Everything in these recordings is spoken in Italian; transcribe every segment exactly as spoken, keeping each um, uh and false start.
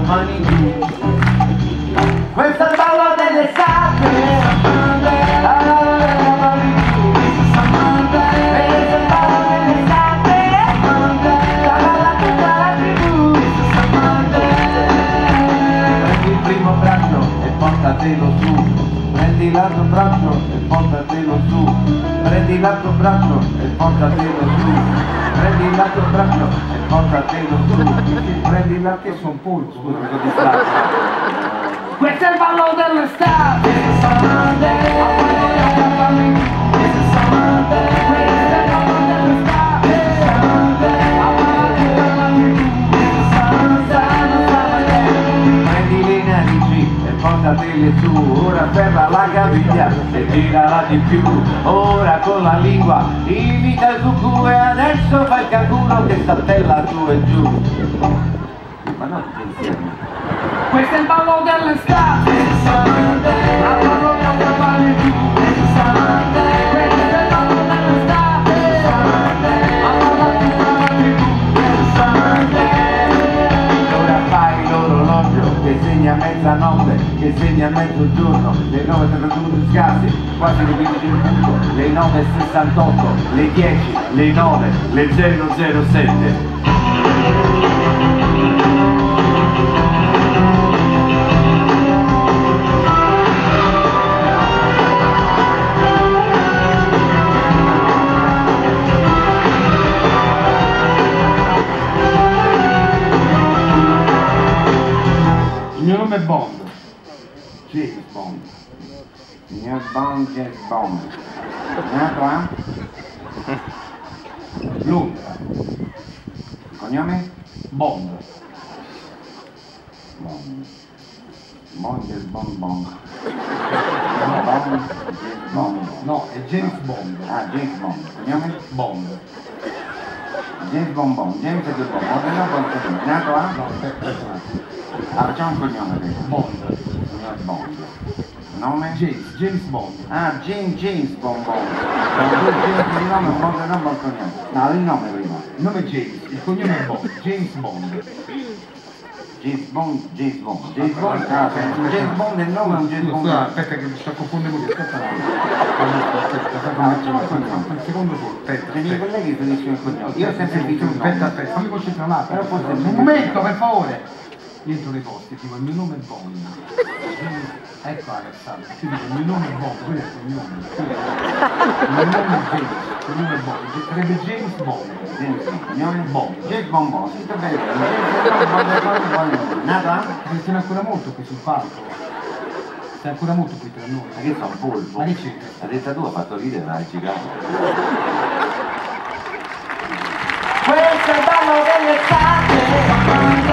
mani giù. Questo è il ballo dell'estate, la la la la mani giù. Questo è il ballo dell'estate, la la la tutta la tribù. Prendi il primo braccio e portatelo su. Prendi l'altro braccio e portatelo su. Prendi l'altro braccio e portatelo su. Prendi l'altro braccio e portatelo su. Prendi l'altro... Che sono pollo? Scusa, mi sono distratto. Questo è il ballo dell'estate. Questo è il ballo dell'estate. Prendi le narici e portatele su. Ora ferra la caviglia e girala di più. Ora con la lingua imita il cucù e adesso fai il canguro che saltella su e giù. Ma no, insieme. Questo è il ballo dell'estate. La parola che vale più. Questo è il ballo dell'estate. Allora ti vale più. Ora fai l'orologio che segna mezzanotte, che segna mezzogiorno, le nove e trentadue scarsi, quasi le quindici in punto, le nove e sessantotto, le dieci, le nove, le zero zero sette. Il mio nome è Bond. James Bond. Signor Bond, James Bond. Nato a? Londra. Il cognome? Bond. Bond. Bond, James Bond, Bond. No, Bond, James Bond. No, è James Bond. Ah, James Bond. Cognome? Bond. James Bond Bond. James e Bond. Bond, no, Bond, cognome. Nato a? No, aspetta, aspetta. Ah, facciamo un cognome prima. Bond. Signor Bond. Nome? James, James Bond. Ah, James, James Bond Bond. Due James di nome, Bond e nome, cognome. No, il nome prima. Il nome è James, il cognome è Bond. James Bond. James Bond, James Bond. James Bond, ah, un James Bond è il nome, un James Bond. Scusa, aspetta che mi sto confondendo qui, aspetta un attimo. Aspetta, aspetta, un secondo solo, aspetta. Se i miei colleghi finiscono il cognome. Io ho sempre visto il nome. Aspetta, aspetta, fammi concentrare un attimo. Però forse- Un momento, per favore. Io entro nei posti, tipo il mio nome è Bond. Ecco Alessandro, ti dico il mio nome è Bond, quello è il cognome. Il mio nome è James, il mio nome è Bond, sarebbe James Bond. James Bond, cognome? Bond. James Bond Bond, si sta bene. James Bond Bond Bond. Nata? Perché sei ancora molto qui sul palco. Sei ancora molto qui tra noi. Ma che fa un polpo? Ma che c'entra? La detta tu ha fatto ridere, ma hai girato. Questo è il ballo dell'estate.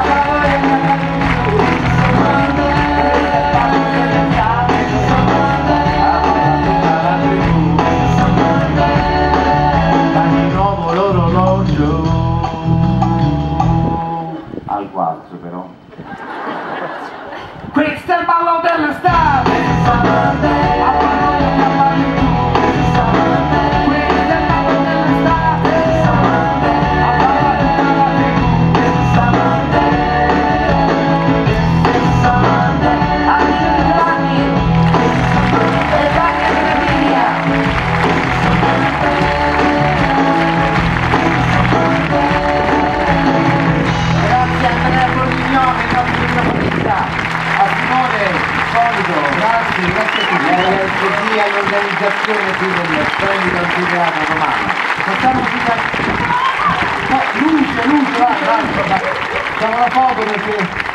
Di nuovo l'orologio al quarzo però. Questo è il ballo dell'estate. Grazie, grazie a tutti. L'R S D all'organizzazione qui del splendido anfiteatro romano. Facciamo tutta... No, luce, luce, vai, vai, vai. Facciamo la foto perché...